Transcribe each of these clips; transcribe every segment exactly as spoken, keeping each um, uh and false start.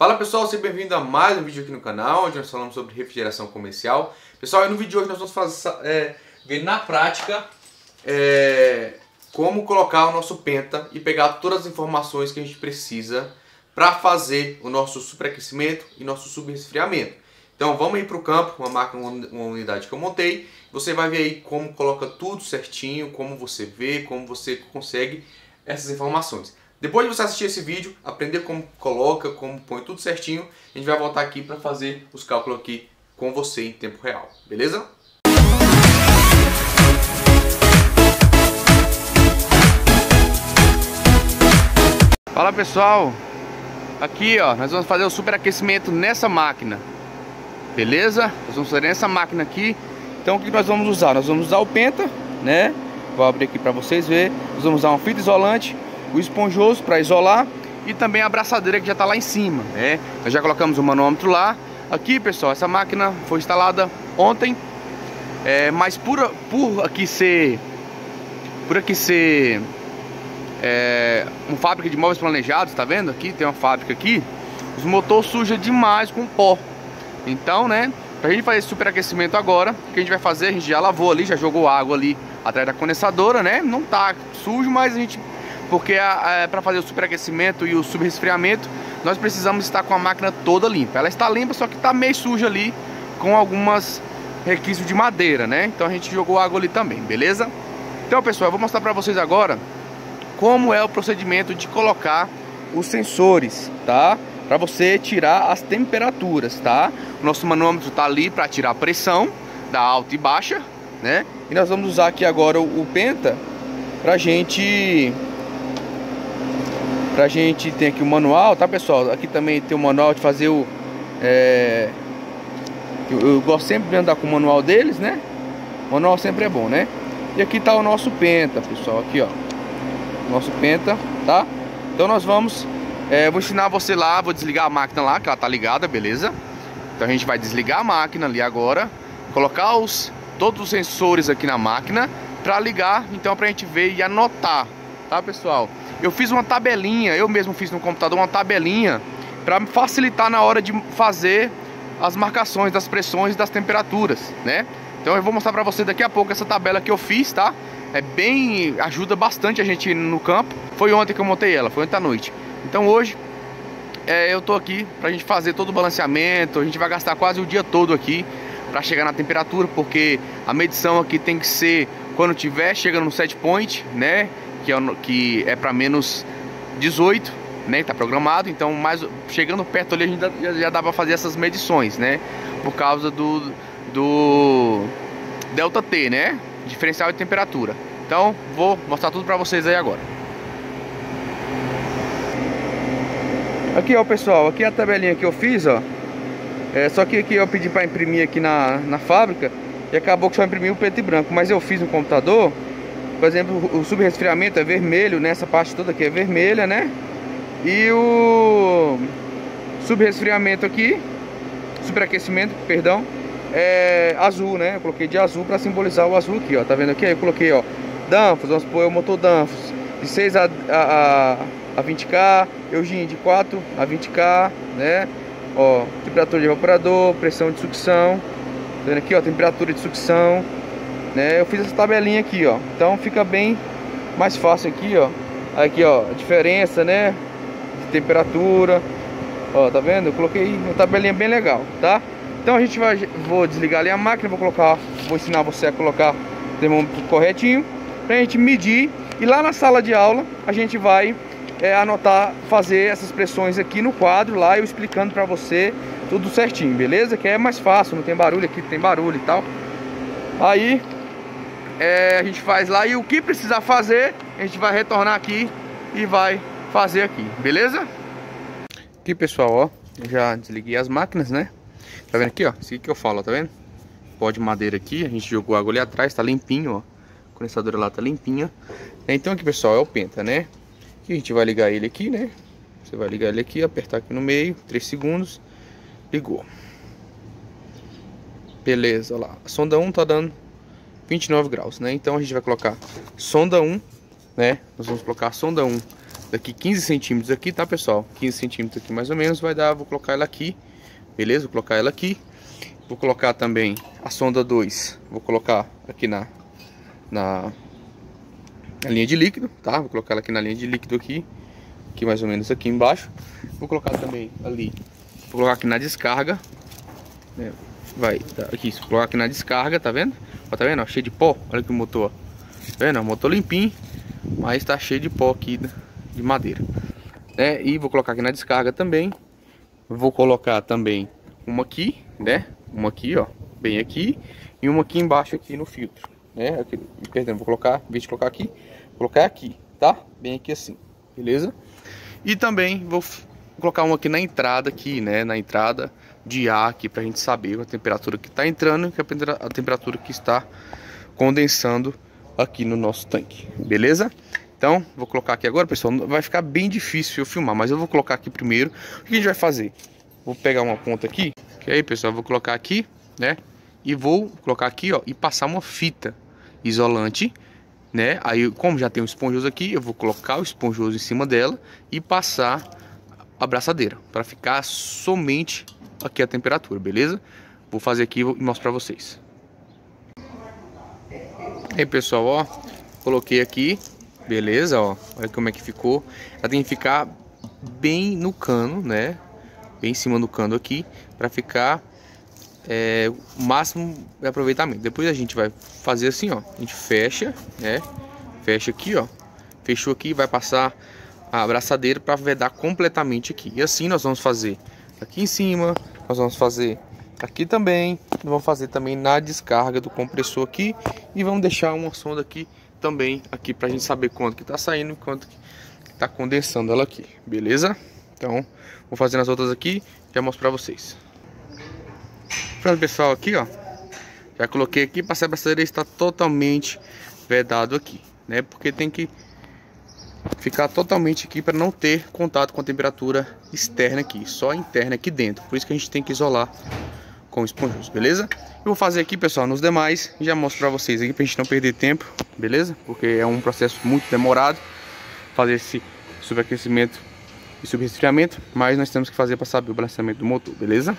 Fala pessoal, seja bem-vindo a mais um vídeo aqui no canal, onde nós falamos sobre refrigeração comercial. Pessoal, no vídeo de hoje nós vamos fazer, é, ver na prática é, como colocar o nosso penta e pegar todas as informações que a gente precisa para fazer o nosso superaquecimento e nosso subresfriamento. Então vamos ir para o campo, uma máquina, uma unidade que eu montei. Você vai ver aí como coloca tudo certinho, como você vê, como você consegue essas informações. Depois de você assistir esse vídeo, aprender como coloca, como põe tudo certinho, a gente vai voltar aqui para fazer os cálculos aqui com você em tempo real, beleza? Fala pessoal, aqui ó, nós vamos fazer o superaquecimento nessa máquina, beleza? Nós vamos fazer nessa máquina aqui. Então o que nós vamos usar? Nós vamos usar o penta, né? Vou abrir aqui para vocês verem. Nós vamos usar uma fita isolante, o esponjoso para isolar e também a abraçadeira que já está lá em cima, né? Nós já colocamos o manômetro lá. Aqui pessoal, essa máquina foi instalada ontem, é, mas por, por aqui ser por aqui ser é, uma fábrica de móveis planejados, tá vendo? Aqui tem uma fábrica aqui, os motores sujam demais com pó. Então, né, pra gente fazer esse superaquecimento agora, o que a gente vai fazer? A gente já lavou ali, já jogou água ali atrás da condensadora, né? Não tá sujo, mas a gente, porque é, para fazer o superaquecimento e o subresfriamento, nós precisamos estar com a máquina toda limpa. Ela está limpa, só que está meio suja ali, com algumas requisitos de madeira, né? Então a gente jogou água ali também, beleza? Então pessoal, eu vou mostrar para vocês agora como é o procedimento de colocar os sensores, tá? Para você tirar as temperaturas, tá? O nosso manômetro tá ali para tirar a pressão da alta e baixa, né? E nós vamos usar aqui agora o, o penta pra gente pra gente tem aqui o manual, tá pessoal? Aqui também tem o manual de fazer o é... eu, eu gosto sempre de andar com o manual deles, né? O manual sempre é bom, né? E aqui tá o nosso penta, pessoal, aqui ó, o nosso penta, tá? Então nós vamos É, vou ensinar você lá, vou desligar a máquina lá, que ela tá ligada, beleza? Então a gente vai desligar a máquina ali agora, colocar os, todos os sensores aqui na máquina para ligar, então pra gente ver e anotar, tá pessoal? Eu fiz uma tabelinha, eu mesmo fiz no computador uma tabelinha para facilitar na hora de fazer as marcações das pressões e das temperaturas, né? Então eu vou mostrar pra você daqui a pouco essa tabela que eu fiz, tá? É bem, ajuda bastante a gente no campo. Foi ontem que eu montei ela, foi ontem à noite. Então hoje é, eu tô aqui pra gente fazer todo o balanceamento. A gente vai gastar quase o dia todo aqui pra chegar na temperatura, porque a medição aqui tem que ser quando tiver chegando no set point, né? Que é, que é pra menos dezoito, né? Tá programado. Então mais, chegando perto ali a gente já, já dá pra fazer essas medições, né? Por causa do, do delta T, né? Diferencial de temperatura. Então vou mostrar tudo pra vocês aí agora. Aqui ó pessoal, aqui é a tabelinha que eu fiz, ó. É, só que aqui eu pedi para imprimir aqui na, na fábrica e acabou que só imprimiu o preto e branco. Mas eu fiz no computador, por exemplo, o subresfriamento é vermelho, né? Essa parte toda aqui é vermelha, né? E o subresfriamento aqui, superaquecimento, perdão, é azul, né? Eu coloquei de azul para simbolizar o azul aqui, ó. Tá vendo aqui? Eu coloquei, ó, Danfoss, vamos supor, o motor Danfoss de seis a, a, a vinte K, Eugene de quatro a vinte K, né? Ó, temperatura de evaporador, pressão de sucção, tá vendo aqui, ó, temperatura de sucção, né? Eu fiz essa tabelinha aqui, ó. Então fica bem mais fácil aqui, ó. Aqui, ó, a diferença, né? De temperatura, ó, tá vendo? Eu coloquei uma tabelinha bem legal, tá? Então a gente vai, vou desligar ali a máquina, vou colocar, vou ensinar você a colocar o termômetro corretinho pra gente medir. E lá na sala de aula a gente vai é, anotar, fazer essas pressões aqui no quadro lá, eu explicando pra você tudo certinho, beleza? Que é mais fácil, não tem barulho aqui, tem barulho e tal. Aí é, a gente faz lá e o que precisar fazer, a gente vai retornar aqui e vai fazer aqui, beleza? Aqui pessoal, ó, eu já desliguei as máquinas, né? Tá vendo aqui, ó? Isso aqui que eu falo, ó, tá vendo? Pó de madeira aqui, a gente jogou água ali atrás, tá limpinho, ó. A condensadora lá tá limpinha. Então aqui pessoal, é o penta, né? Aqui a gente vai ligar ele aqui, né? Você vai ligar ele aqui, apertar aqui no meio, três segundos. Ligou. Beleza, olha lá. A sonda um tá dando vinte e nove graus, né? Então a gente vai colocar sonda um, né? Nós vamos colocar a sonda um daqui quinze centímetros aqui, tá, pessoal? quinze centímetros aqui mais ou menos vai dar, vou colocar ela aqui, beleza? Vou colocar ela aqui. Vou colocar também a sonda dois, vou colocar aqui na, na, na linha de líquido, tá? Vou colocar ela aqui na linha de líquido aqui, aqui mais ou menos aqui embaixo. Vou colocar também ali, vou colocar aqui na descarga, né? Vai, tá, aqui, vou colocar aqui na descarga, tá vendo? Ó, tá vendo? Ó, cheio de pó, olha aqui o motor, tá vendo? O motor limpinho, mas tá cheio de pó aqui de madeira, né? E vou colocar aqui na descarga também. Vou colocar também uma aqui, né? Uma aqui, ó, bem aqui, e uma aqui embaixo aqui no filtro, né? Aqui, perdão, vou colocar, em vez de colocar aqui, vou colocar aqui, tá? Bem aqui assim, beleza? E também vou colocar uma aqui na entrada aqui, né? Na entrada de ar aqui, pra gente saber a temperatura que tá entrando e a temperatura que está condensando aqui no nosso tanque, beleza? Então, vou colocar aqui agora, pessoal, vai ficar bem difícil eu filmar, mas eu vou colocar aqui primeiro. O que a gente vai fazer? Vou pegar uma ponta aqui, que aí, pessoal, eu vou colocar aqui, né? E vou colocar aqui, ó, e passar uma fita isolante, né? Aí, como já tem um esponjoso aqui, eu vou colocar o esponjoso em cima dela e passar a abraçadeira, para ficar somente aqui a temperatura, beleza? Vou fazer aqui e mostro para vocês. Aí, pessoal, ó, coloquei aqui, beleza, ó, olha como é que ficou. Ela tem que ficar bem no cano, né? Bem em cima do cano aqui, para ficar é, o máximo de aproveitamento. Depois a gente vai fazer assim, ó, a gente fecha, né? Fecha aqui, ó, fechou aqui, vai passar a abraçadeira para vedar completamente aqui. E assim nós vamos fazer aqui em cima, nós vamos fazer aqui também, vamos fazer também na descarga do compressor aqui e vamos deixar uma sonda aqui também aqui para a gente saber quanto que tá saindo e quanto que tá condensando ela aqui, beleza? Então, vou fazer as outras aqui, já mostro pra vocês. Pronto, pessoal, aqui, ó. Já coloquei aqui, para a abraçadeira está totalmente vedado aqui, né? Porque tem que ficar totalmente aqui para não ter contato com a temperatura externa aqui, só interna aqui dentro. Por isso que a gente tem que isolar com o esponjoso, beleza? Eu vou fazer aqui, pessoal, nos demais e já mostro pra vocês aqui, pra gente não perder tempo, beleza? Porque é um processo muito demorado fazer esse superaquecimento e subresfriamento, mas nós temos que fazer para saber o balanceamento do motor, beleza?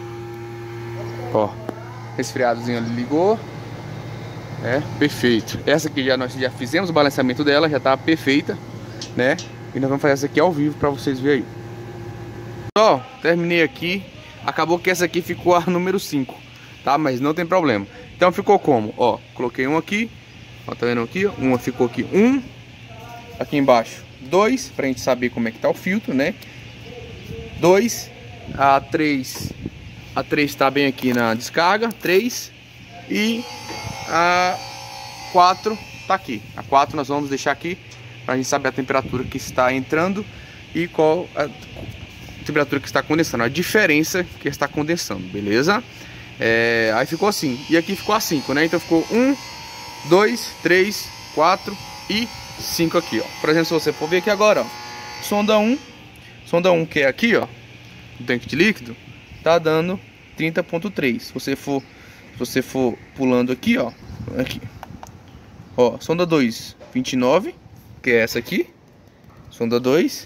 Ó, resfriadozinho ali ligou. É, perfeito. Essa aqui já nós já fizemos o balanceamento dela, já tá perfeita, né? E nós vamos fazer essa aqui ao vivo para vocês verem aí. Ó, terminei aqui. Acabou que essa aqui ficou a número cinco, tá? Mas não tem problema. Então ficou como? Ó, coloquei um aqui. Ó, tá vendo aqui? Uma ficou aqui, um. Aqui embaixo, dois, pra gente saber como é que tá o filtro, né? Dois. A três. A três tá bem aqui na descarga. Três. E a quatro tá aqui. A quatro nós vamos deixar aqui pra gente saber a temperatura que está entrando e qual a temperatura que está condensando, a diferença que está condensando, beleza? É, aí ficou assim, e aqui ficou a cinco, né? Então ficou um, dois, três, quatro e cinco aqui, ó. Por exemplo, se você for ver aqui agora, ó, sonda um, sonda um que é aqui, ó, o tanque de líquido, tá dando trinta ponto três. Se você for, se você for pulando aqui, ó, aqui, ó, sonda dois, vinte e nove, que é essa aqui, sonda dois.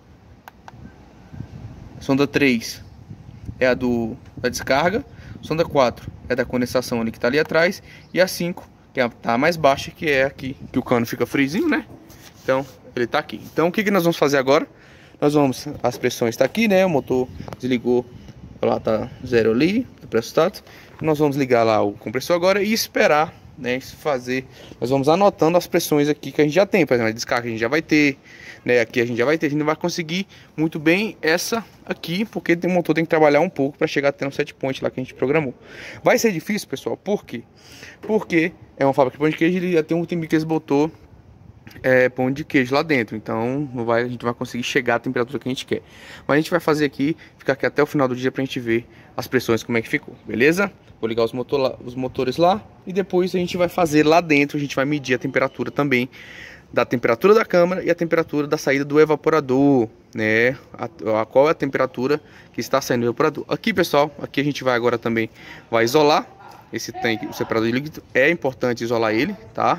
Sonda três é a do, da descarga. Sonda quatro é da condensação ali que tá ali atrás. E a cinco, que é a tá mais baixa, que é aqui, que o cano fica frisinho, né? Então, ele tá aqui. Então, o que, que nós vamos fazer agora? Nós vamos, as pressões tá aqui, né? O motor desligou, lá tá zero ali, o preço status. Nós vamos ligar lá o compressor agora e esperar, né? Fazer, nós vamos anotando as pressões aqui que a gente já tem. Por exemplo, a descarga a gente já vai ter, né? Aqui a gente já vai ter, a gente não vai conseguir muito bem essa aqui, porque o motor tem que trabalhar um pouco para chegar até um set point lá que a gente programou. Vai ser difícil, pessoal, por quê? Porque é uma fábrica de pão de queijo, ele já tem um tempo que eles botou é, pão de queijo lá dentro, então não vai, a gente vai conseguir chegar à temperatura que a gente quer. Mas a gente vai fazer aqui, ficar aqui até o final do dia pra gente ver as pressões como é que ficou, beleza? Vou ligar os, motor lá, os motores lá e depois a gente vai fazer lá dentro, a gente vai medir a temperatura também, da temperatura da câmara e a temperatura da saída do evaporador, né? A, a qual é a temperatura que está saindo do evaporador. Aqui, pessoal, aqui a gente vai agora também vai isolar esse tanque, o separador de líquido. É importante isolar ele, tá?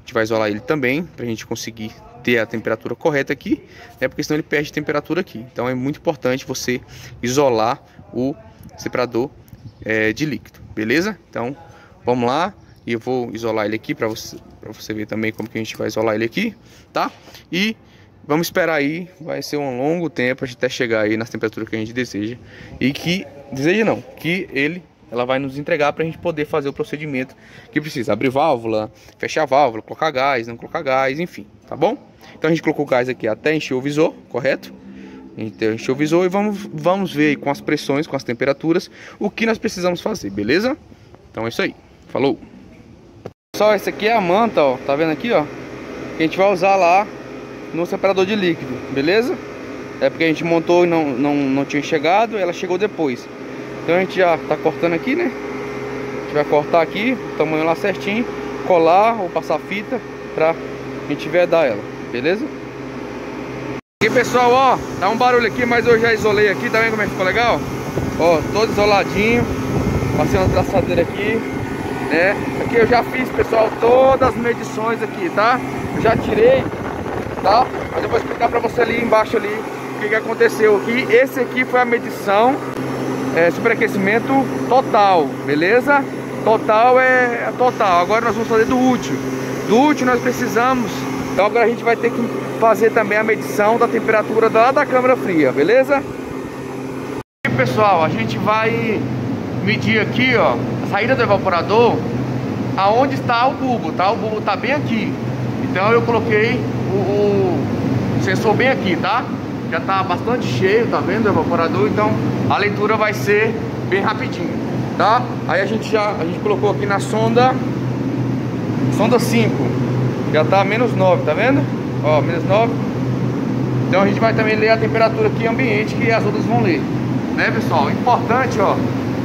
gente vai isolar ele também, pra gente conseguir ter a temperatura correta aqui, né? Porque senão ele perde temperatura aqui. Então é muito importante você isolar o separador é, de líquido, beleza? Então vamos lá, e eu vou isolar ele aqui para você, para você ver também como que a gente vai isolar ele aqui, tá? E vamos esperar aí, vai ser um longo tempo até chegar aí nas temperaturas que a gente deseja. E que, deseja não, que ele, ela vai nos entregar para a gente poder fazer o procedimento que precisa. Abrir válvula, fechar a válvula, colocar gás, não colocar gás, enfim, tá bom? Então a gente colocou o gás aqui até encher o visor, correto? Então encher o visor e vamos, vamos ver aí com as pressões, com as temperaturas, o que nós precisamos fazer, beleza? Então é isso aí, falou! Pessoal, essa aqui é a manta, ó, tá vendo aqui, ó? Que a gente vai usar lá no separador de líquido, beleza? É porque a gente montou e não, não, não tinha chegado, ela chegou depois. Então a gente já tá cortando aqui, né? A gente vai cortar aqui, o tamanho lá certinho, colar ou passar fita pra a gente vedar ela, beleza? Aqui pessoal, ó, dá um barulho aqui, mas eu já isolei aqui, tá vendo como é que ficou legal? Ó, todo isoladinho, passei uma traçadeira aqui, né? Aqui eu já fiz, pessoal, todas as medições aqui, tá? Eu já tirei, tá? Mas eu vou explicar pra você ali embaixo ali o que que aconteceu aqui. Esse aqui foi a medição é, superaquecimento total, beleza? Total é total. Agora nós vamos fazer do útil. Do útil nós precisamos. Então agora a gente vai ter que fazer também a medição da temperatura lá da câmara fria, beleza? E pessoal, a gente vai medir aqui, ó, a saída do evaporador, aonde está o bulbo, tá? O bulbo tá bem aqui. Então eu coloquei o, o sensor bem aqui, tá? Já tá bastante cheio, tá vendo o evaporador? Então a leitura vai ser bem rapidinho, tá? Aí a gente já a gente colocou aqui na sonda sonda cinco, já tá menos nove, tá vendo? Ó, menos nove. Então a gente vai também ler a temperatura aqui ambiente, que as outras vão ler, né, pessoal? Importante, ó,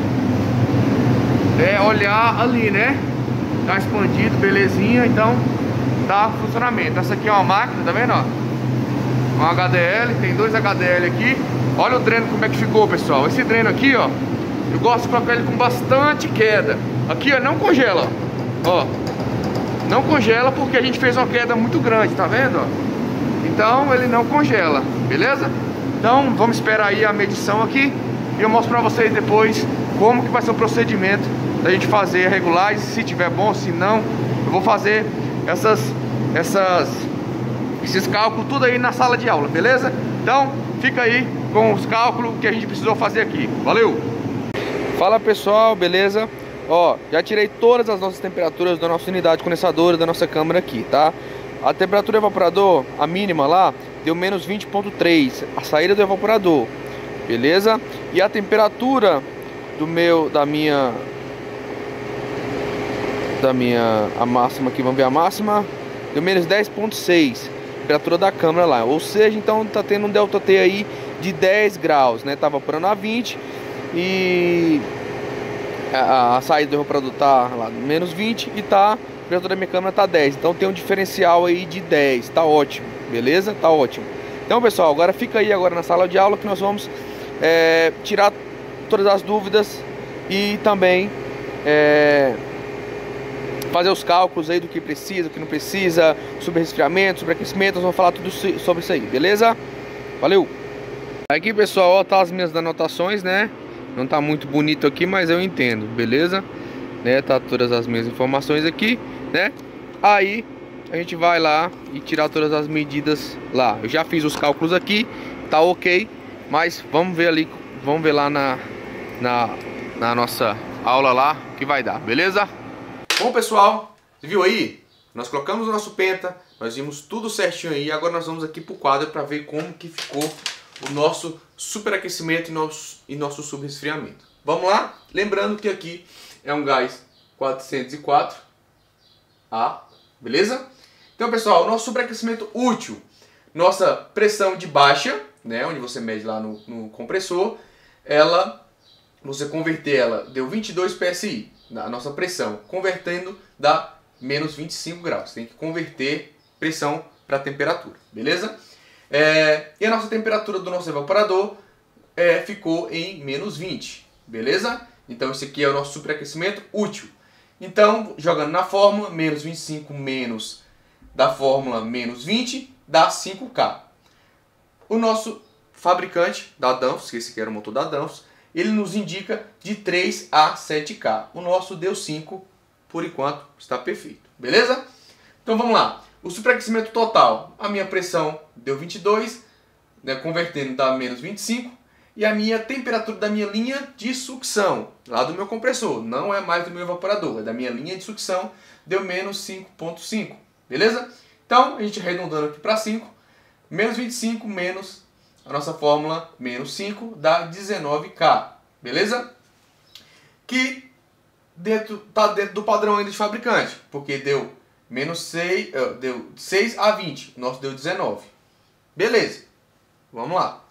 é olhar ali, né? Tá expandido, belezinha. Então tá funcionamento. Essa aqui é uma máquina, tá vendo, ó? Um H D L, tem dois H D L aqui. Olha o dreno como é que ficou, pessoal. Esse dreno aqui, ó, eu gosto de colocar ele com bastante queda. Aqui, ó, não congela, ó. Não congela porque a gente fez uma queda muito grande, tá vendo, ó? Então ele não congela, beleza? Então vamos esperar aí a medição aqui e eu mostro pra vocês depois como que vai ser o procedimento da gente fazer a regulagem, se tiver bom, se não. Eu vou fazer essas, essas, esses cálculos tudo aí na sala de aula, beleza? Então fica aí com os cálculos que a gente precisou fazer aqui. Valeu! Fala pessoal, beleza? Ó, já tirei todas as nossas temperaturas da nossa unidade condensadora, da nossa câmara aqui, tá? A temperatura do evaporador, a mínima lá, deu menos vinte ponto três, a saída do evaporador, beleza? E a temperatura do meu, da minha, da minha, a máxima aqui, vamos ver a máxima, deu menos dez ponto seis, temperatura da câmara lá. Ou seja, então tá tendo um delta T aí de dez graus, né? Tá evaporando a vinte e a, a saída do evaporador tá lá menos vinte e tá, a temperatura da minha câmera tá dez. Então tem um diferencial aí de dez, tá ótimo, beleza? Tá ótimo. Então pessoal, agora fica aí agora na sala de aula que nós vamos é, tirar todas as dúvidas e também é, fazer os cálculos aí do que precisa, do que não precisa, sobre resfriamento, sobre aquecimento. Nós vamos falar tudo sobre isso aí, beleza? Valeu! Aqui pessoal, ó, tá as minhas anotações, né? Não tá muito bonito aqui, mas eu entendo, beleza? Né? Tá todas as minhas informações aqui, né? Aí a gente vai lá e tirar todas as medidas lá. Eu já fiz os cálculos aqui, tá ok, mas vamos ver ali, vamos ver lá na, na, na nossa aula lá o que vai dar, beleza? Bom pessoal, você viu aí? Nós colocamos o nosso penta, nós vimos tudo certinho aí. Agora nós vamos aqui pro quadro para ver como que ficou o nosso superaquecimento e nosso, e nosso subresfriamento. Vamos lá? Lembrando que aqui é um gás quatrocentos e quatro A, beleza? Então pessoal, o nosso superaquecimento útil, nossa pressão de baixa, né, onde você mede lá no, no compressor, ela, você converter ela, deu vinte e dois P S I, na nossa pressão, convertendo dá menos vinte e cinco graus. Tem que converter pressão para temperatura, beleza? É, e a nossa temperatura do nosso evaporador é, ficou em menos vinte, beleza? Então esse aqui é o nosso superaquecimento útil. Então, jogando na fórmula, menos vinte e cinco menos da fórmula menos vinte dá cinco K. O nosso fabricante da Danfoss, que esse aqui era o motor da Danfoss, ele nos indica de três a sete K. O nosso deu cinco, por enquanto está perfeito. Beleza? Então vamos lá. O superaquecimento total, a minha pressão deu vinte e dois, né, convertendo dá menos vinte e cinco. E a minha temperatura da minha linha de sucção, lá do meu compressor, não é mais do meu evaporador, é da minha linha de sucção, deu menos cinco ponto cinco. Beleza? Então, a gente arredondando aqui para cinco, menos vinte e cinco menos a nossa fórmula menos cinco dá dezenove K. Beleza? Que dentro, tá dentro do padrão ainda de fabricante, porque deu menos seis, deu seis a vinte, o nosso deu dezenove. Beleza? Vamos lá.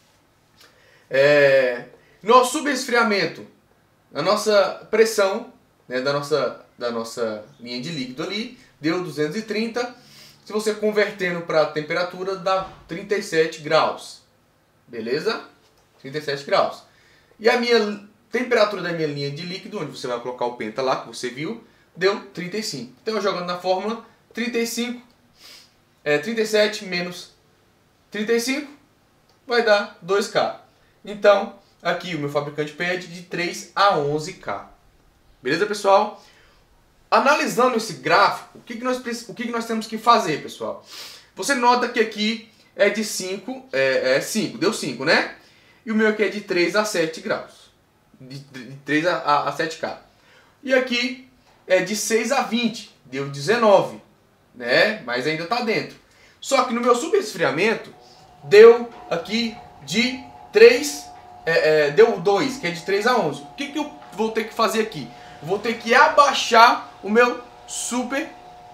É, nosso subresfriamento, a nossa pressão, né, da, nossa, da nossa linha de líquido ali, deu duzentos e trinta. Se você convertendo para a temperatura, dá trinta e sete graus. Beleza? trinta e sete graus. E a minha temperatura da minha linha de líquido, onde você vai colocar o penta lá, que você viu, deu trinta e cinco. Então, eu jogando na fórmula, trinta e cinco, é, trinta e sete menos trinta e cinco vai dar dois K. Então, aqui o meu fabricante pede de três a onze K. Beleza, pessoal? Analisando esse gráfico, o que, que, nós, o que, que nós temos que fazer, pessoal? Você nota que aqui é de cinco, é, é cinco, deu cinco, né? E o meu aqui é de três a sete graus. De, de três a, a, a sete K. E aqui é de seis a vinte, deu dezenove, né? Mas ainda está dentro. Só que no meu subresfriamento, deu aqui de três, é, é, deu dois, que é de três a onze. O que, que eu vou ter que fazer aqui? Eu vou ter que abaixar o meu super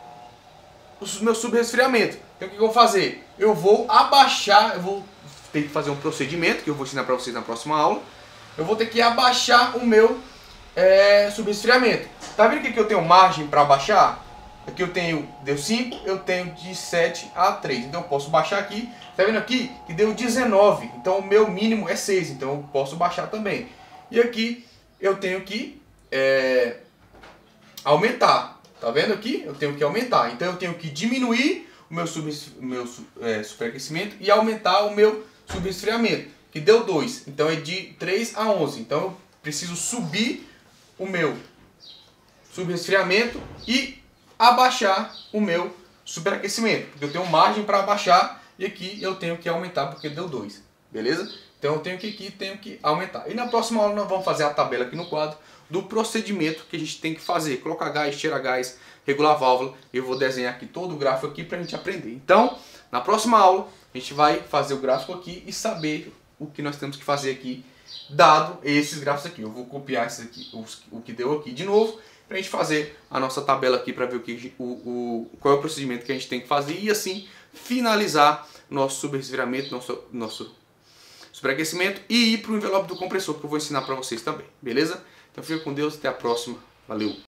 o meu subresfriamento. Então o que, que eu vou fazer? Eu vou abaixar, eu vou ter que fazer um procedimento que eu vou ensinar para vocês na próxima aula. Eu vou ter que abaixar o meu é, subresfriamento. Tá vendo que eu tenho margem para abaixar? Aqui eu tenho, deu cinco, eu tenho de sete a três. Então eu posso baixar aqui. Tá vendo aqui que deu dezenove. Então o meu mínimo é seis. Então eu posso baixar também. E aqui eu tenho que é, aumentar. Tá vendo aqui? Eu tenho que aumentar. Então eu tenho que diminuir o meu, sub, meu é, superaquecimento e aumentar o meu subresfriamento. Que deu dois. Então é de três a onze. Então eu preciso subir o meu subresfriamento e abaixar o meu superaquecimento, porque eu tenho margem para abaixar e aqui eu tenho que aumentar porque deu dois, beleza? Então eu tenho que aqui tenho que aumentar. E na próxima aula nós vamos fazer a tabela aqui no quadro do procedimento que a gente tem que fazer, colocar gás, tirar gás, regular a válvula. Eu vou desenhar aqui todo o gráfico aqui para a gente aprender. Então, na próxima aula a gente vai fazer o gráfico aqui e saber o que nós temos que fazer aqui, dado esses gráficos aqui. Eu vou copiar esse aqui, os, o que deu aqui de novo, para a gente fazer a nossa tabela aqui para ver o que, o, o, qual é o procedimento que a gente tem que fazer e assim finalizar nosso subresfriamento, nosso, nosso superaquecimento e ir para o envelope do compressor que eu vou ensinar para vocês também, beleza? Então fica com Deus, até a próxima, valeu!